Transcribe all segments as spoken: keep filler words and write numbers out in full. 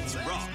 Let's rock.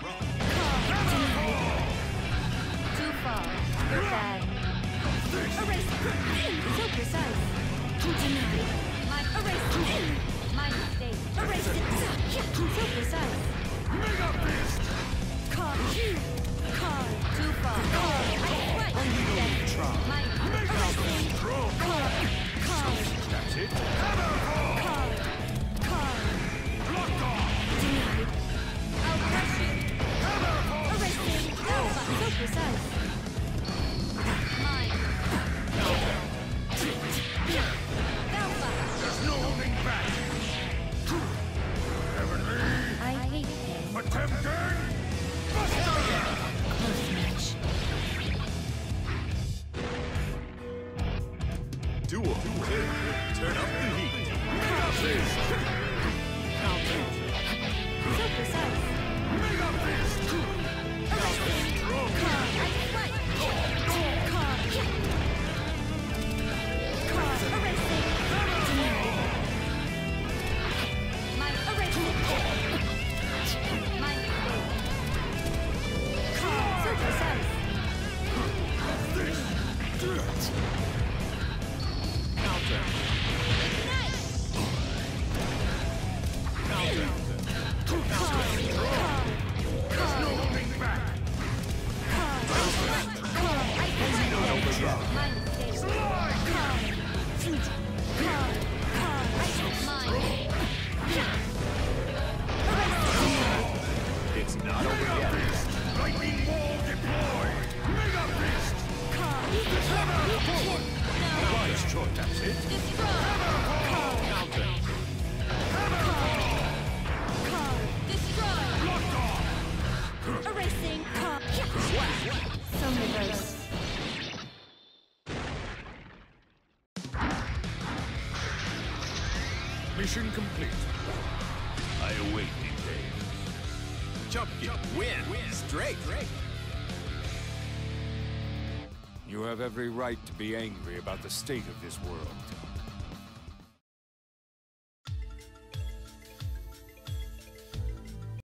Too far. You're bad. Erase. So precise. Denied. My erase. My mistake. Erase it. So precise. Mega Fist! Card. Card. Too far. Card. Right. My erase. Card. Card. That's it. Hammerfall! Card. Card. Blocked off! Denied. I'll crush you. Hammerfall! Erasing. Alpha. So precise. Mine. Alpha. There's no holding back! Heavenly! I hate pain. Attempting! Buster! Close match. Duel. Turn up the heat. Mega Fist! So precise. Mega Fist! Erasing. Card. Right. Card. Card. Erasing. Denied. My erasing. My mistake. Card. So precise. Counter. Ignite. Counter. Card. Card. There's no holding back! Card. Card. I Overdrive. My mistake. Slide! Card. Card. Card. Mine. It's not over Mega yet. Fist! Lightning Ball deployed! Mega Fist! Card. Hammerfall! No. Wise choice. That's it. Destroy. Card. Counter. Card. Destroy. Blocked off! Erasing. Card. Some reverse. Mission complete. I await thee, Dave. Jump kick. Win. Straight. You have every right to be angry about the state of this world.